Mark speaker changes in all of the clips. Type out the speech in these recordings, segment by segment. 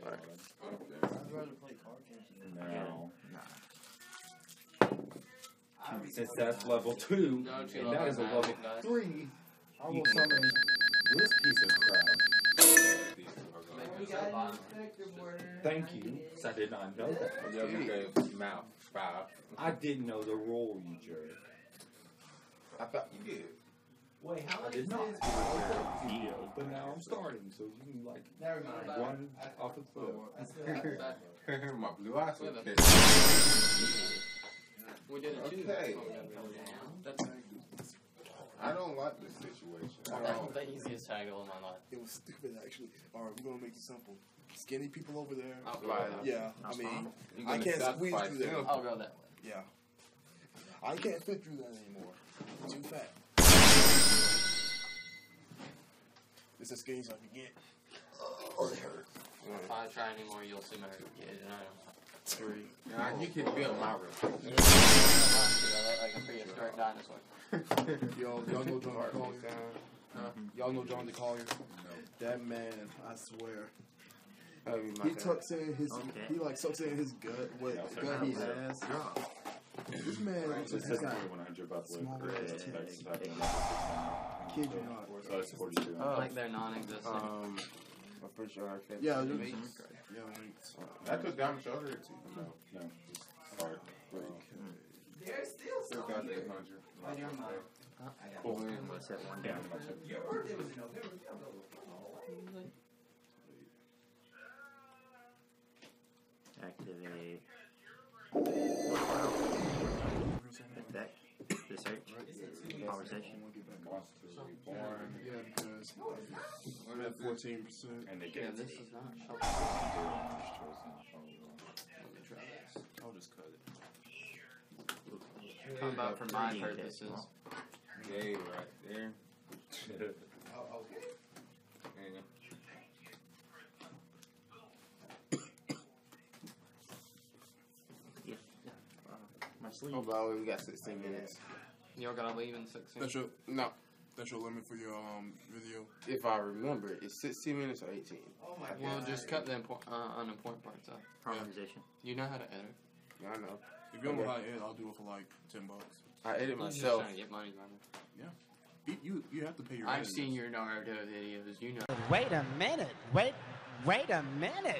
Speaker 1: Right.
Speaker 2: I'd rather play card games.
Speaker 3: No. Since that's level 2, and that is a level 3, I will summon this piece of crap. Thank you. I did not know that.
Speaker 1: Mouth. 5.
Speaker 3: I didn't know the rule, you jerk.
Speaker 1: I thought you did.
Speaker 4: Wait, how
Speaker 3: I
Speaker 4: many
Speaker 3: did not.
Speaker 4: is
Speaker 3: But now I'm starting, so you can like
Speaker 4: Never mind.
Speaker 3: run off a cliff.
Speaker 1: My blue eyes were
Speaker 5: We did it too.
Speaker 1: Okay.
Speaker 5: That's
Speaker 1: I don't like this situation.
Speaker 5: the easiest taggle in my life.
Speaker 2: It was stupid, actually. Alright, we're gonna make it simple. Skinny people over there.
Speaker 5: I'll go
Speaker 1: Right.
Speaker 5: that way.
Speaker 2: Yeah, I mean,
Speaker 1: You're
Speaker 2: I
Speaker 1: gonna
Speaker 2: can't squeeze
Speaker 1: sacrifice
Speaker 2: through there.
Speaker 1: them.
Speaker 5: I'll go that way.
Speaker 2: Yeah. I can't fit through that anymore. Too fat. It's as skinny as I can get. Oh, it hurt.
Speaker 5: If I try anymore, you'll see my gauge, and I don't.
Speaker 2: 3.
Speaker 1: Nah, you can build my room.
Speaker 5: I look like a prehistoric dinosaur.
Speaker 2: Y'all know John Collier? Y'all know John Collier? That man, I swear. He tucks in his, he like sucks in his gut, what gut he has. This man looks like he's got small ass tits. Kid you not.
Speaker 3: So that's 42.
Speaker 5: Like they're non-existent.
Speaker 1: I'm pretty sure I can.
Speaker 2: Yeah,
Speaker 1: I took down the shoulder too.
Speaker 3: No. Just hard.
Speaker 4: There's still
Speaker 1: Still
Speaker 4: some
Speaker 1: got
Speaker 4: here.
Speaker 1: 800.
Speaker 4: On your mind.
Speaker 3: Cool.
Speaker 6: Let's have one
Speaker 3: Down
Speaker 6: down.
Speaker 3: to my tip.
Speaker 4: Your birthday was in November. You don't know.
Speaker 6: Activate. Attack. The search. Conversation.
Speaker 3: Wants to reborn.
Speaker 2: Yeah, because I'm at 14%.
Speaker 3: And they
Speaker 5: Yeah,
Speaker 3: get
Speaker 5: this is not
Speaker 2: Let me try this. I'll just cut it.
Speaker 5: How about for my purposes?
Speaker 1: Yay, right there.
Speaker 4: Oh, okay.
Speaker 1: And
Speaker 6: Yeah. My sleeve.
Speaker 1: oh, by we got 16 minutes.
Speaker 5: Y'all gotta leave in 16.
Speaker 2: That's your,
Speaker 1: No,
Speaker 2: that's your limit for your video.
Speaker 1: if I remember, it's 16 minutes or 18.
Speaker 4: Oh my god.
Speaker 5: Well, just cut the unimportant parts out.
Speaker 6: Harmonization.
Speaker 5: You know how to edit.
Speaker 1: Yeah, I know.
Speaker 2: If you don't know how to edit, I'll do it for like $10.
Speaker 1: I edit
Speaker 5: You're just
Speaker 1: myself.
Speaker 5: trying to get money, brother.
Speaker 2: You have to pay your.
Speaker 5: I've
Speaker 2: editors.
Speaker 5: seen your Naruto videos. You know.
Speaker 7: Wait a minute. Wait a minute.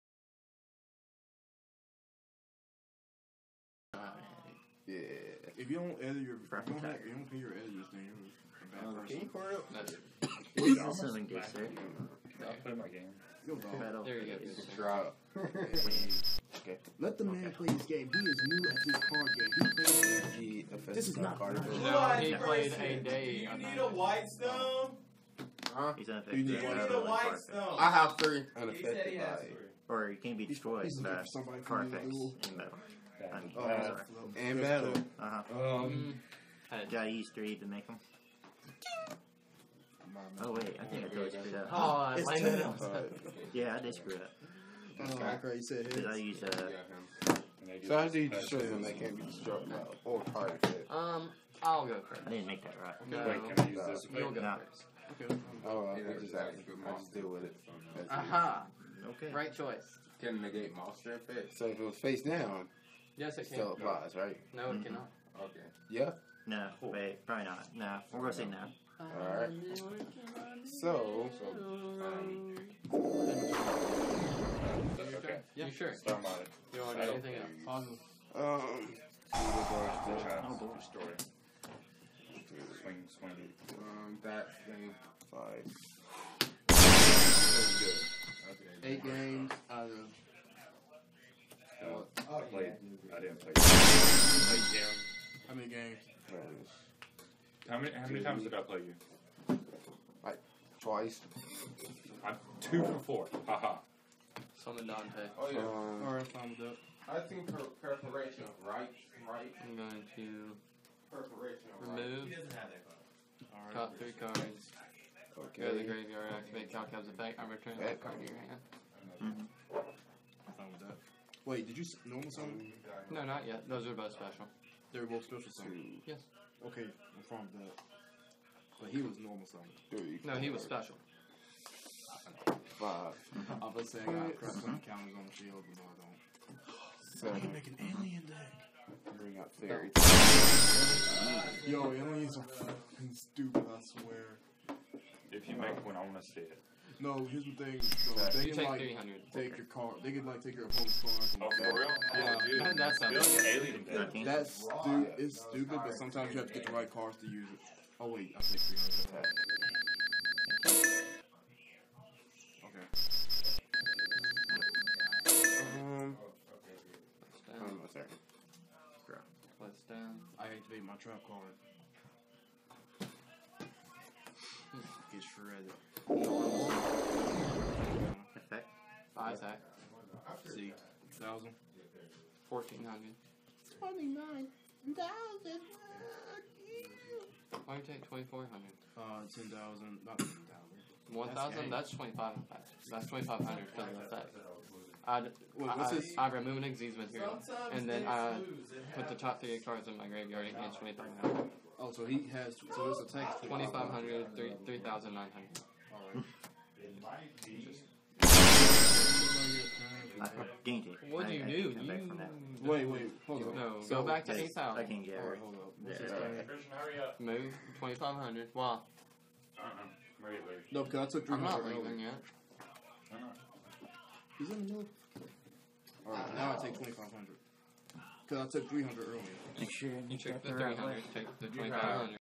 Speaker 1: Yeah.
Speaker 2: If you don't edit your,
Speaker 6: Front
Speaker 2: you don't
Speaker 6: attack.
Speaker 2: pay your editors, then you're a bad
Speaker 1: Can you
Speaker 2: person.
Speaker 1: pour it up?
Speaker 5: That's it.
Speaker 6: This is something good, sir.
Speaker 3: I'll put in my game.
Speaker 2: Yo, dog.
Speaker 6: Battle.
Speaker 5: There you go.
Speaker 6: is-
Speaker 1: Drop. Okay.
Speaker 2: Let the man play his game. He is new at this card game. He plays. This is not
Speaker 1: card.
Speaker 5: No, he played a day.
Speaker 4: You
Speaker 5: on
Speaker 4: need
Speaker 5: that.
Speaker 4: a white stone?
Speaker 1: Huh?
Speaker 6: He's
Speaker 2: You
Speaker 6: unaffected.
Speaker 2: need
Speaker 4: You
Speaker 6: by
Speaker 4: need a
Speaker 6: battle and
Speaker 4: white
Speaker 6: card
Speaker 4: stone.
Speaker 1: I have 3
Speaker 4: He said
Speaker 1: unaffected
Speaker 4: he has
Speaker 6: effects.
Speaker 4: 3.
Speaker 6: Or you can be destroyed
Speaker 2: He's
Speaker 6: by
Speaker 2: looking for somebody for
Speaker 6: card
Speaker 2: you to
Speaker 6: effects
Speaker 2: duel.
Speaker 6: in battle. I'm
Speaker 2: Oh,
Speaker 6: sorry.
Speaker 1: and battle.
Speaker 5: Had
Speaker 6: Gotta use 3 to make them. Oh wait, I think I totally screwed up.
Speaker 5: Oh, I
Speaker 2: It's
Speaker 5: landed
Speaker 2: 10.
Speaker 5: it.
Speaker 6: Yeah, I did screw up.
Speaker 2: Oh, okay. You said
Speaker 6: Did I
Speaker 2: his.
Speaker 6: use
Speaker 1: So I need to show them they can't be destroyed by or card effect.
Speaker 5: I'll go first.
Speaker 6: I didn't make that right.
Speaker 5: No,
Speaker 3: Wait, can I use this?
Speaker 5: you'll go
Speaker 6: No.
Speaker 5: first.
Speaker 2: Okay.
Speaker 1: Oh, I just deal with it. That's it.
Speaker 5: Aha!
Speaker 6: Okay.
Speaker 5: Right choice.
Speaker 1: Can negate monster effect. So if it was face down,
Speaker 5: Yes, it can.
Speaker 1: still applies, right?
Speaker 5: No, it cannot.
Speaker 1: Okay. Yeah.
Speaker 6: No, wait, probably not. No, we're gonna say no.
Speaker 1: Alright. So,
Speaker 3: Okay.
Speaker 5: Yeah, sure.
Speaker 3: Start mine.
Speaker 5: You don't want to do anything else?
Speaker 6: Oh, boy.
Speaker 3: Destroy. Swing.
Speaker 1: That thing 5. Okay.
Speaker 2: 8 games out of.
Speaker 3: I played. I didn't play. Played him.
Speaker 2: How many games?
Speaker 3: How many times did I play you?
Speaker 1: Twice.
Speaker 3: I'm 2 for 4. Haha.
Speaker 5: Summon Dante.
Speaker 1: Oh yeah.
Speaker 2: Alright, fine with that.
Speaker 1: I think preparation, right?
Speaker 5: I'm going to
Speaker 1: Preparation,
Speaker 5: remove,
Speaker 4: He doesn't have that card.
Speaker 5: top 3 cards, go to the
Speaker 1: Okay.
Speaker 5: graveyard, activate Calcab's effect, I return that card to your hand.
Speaker 2: Fine with that. Wait, did you normal summon?
Speaker 5: No, not yet. Those are both special.
Speaker 2: They were both special summon.
Speaker 5: Yes.
Speaker 2: Okay, I'm fine with that. But he was normal summon.
Speaker 1: 3.
Speaker 5: No, he was special.
Speaker 1: 5.
Speaker 2: I'm about to say I got crap some counters on the field, but no, I don't.
Speaker 1: 7.
Speaker 2: Make an alien deck.
Speaker 1: Bring out fairy.
Speaker 2: Yo, aliens are fucking stupid, I swear.
Speaker 3: If you make one, I want to see it.
Speaker 2: No, here's the thing. So they
Speaker 5: You
Speaker 2: can
Speaker 5: take
Speaker 2: like
Speaker 5: 300.
Speaker 2: take your car. They can like take your opponent's cards.
Speaker 3: Oh, for real?
Speaker 2: Yeah.
Speaker 3: Oh, dude.
Speaker 5: That sounds
Speaker 3: Build
Speaker 5: good.
Speaker 3: an alien deck.
Speaker 2: That's it's stupid, but sometimes you have to get the right cards to use it. Oh wait, I'll take 300. Okay.
Speaker 1: Hold on a second.
Speaker 5: Place down.
Speaker 2: I activate my trap card. Get shredded.
Speaker 6: Effect.
Speaker 5: 5 attack.
Speaker 2: See, 1,000.
Speaker 5: 1,400.
Speaker 1: 29,000.
Speaker 5: Why you take 2,400?
Speaker 2: 10,000. Not 10,000.
Speaker 5: 1,000? That's 25 effect. That's 2,500 because of the effect. I remove an Xyz material, and then I put the top 3 cards in my graveyard and gain 2,500.
Speaker 2: Oh, so he has. So this attack is
Speaker 5: 2,500, 3,900.
Speaker 2: Alright.
Speaker 6: I gained it.
Speaker 5: What do you
Speaker 6: I
Speaker 5: do?
Speaker 6: come back from that.
Speaker 2: Wait, hold on.
Speaker 5: No,
Speaker 2: So
Speaker 5: go back to
Speaker 6: Yes,
Speaker 5: 8,000.
Speaker 6: I can get
Speaker 2: Alright,
Speaker 6: rid.
Speaker 2: hold up.
Speaker 6: Yeah,
Speaker 2: What's this
Speaker 6: alright.
Speaker 2: thing?
Speaker 3: Christian, hurry up.
Speaker 5: Move 2,500. Why?
Speaker 3: Hurry up, baby.
Speaker 2: No, because I took
Speaker 5: I'm
Speaker 2: 300
Speaker 5: not
Speaker 2: earlier.
Speaker 5: leaving yet.
Speaker 2: He's in the middle. Alright, now I take 2,500. Because I took 300 earlier.
Speaker 6: Make sure you
Speaker 5: You
Speaker 6: get
Speaker 5: took
Speaker 6: the
Speaker 5: the
Speaker 6: right way.
Speaker 5: 300, take the 2,500.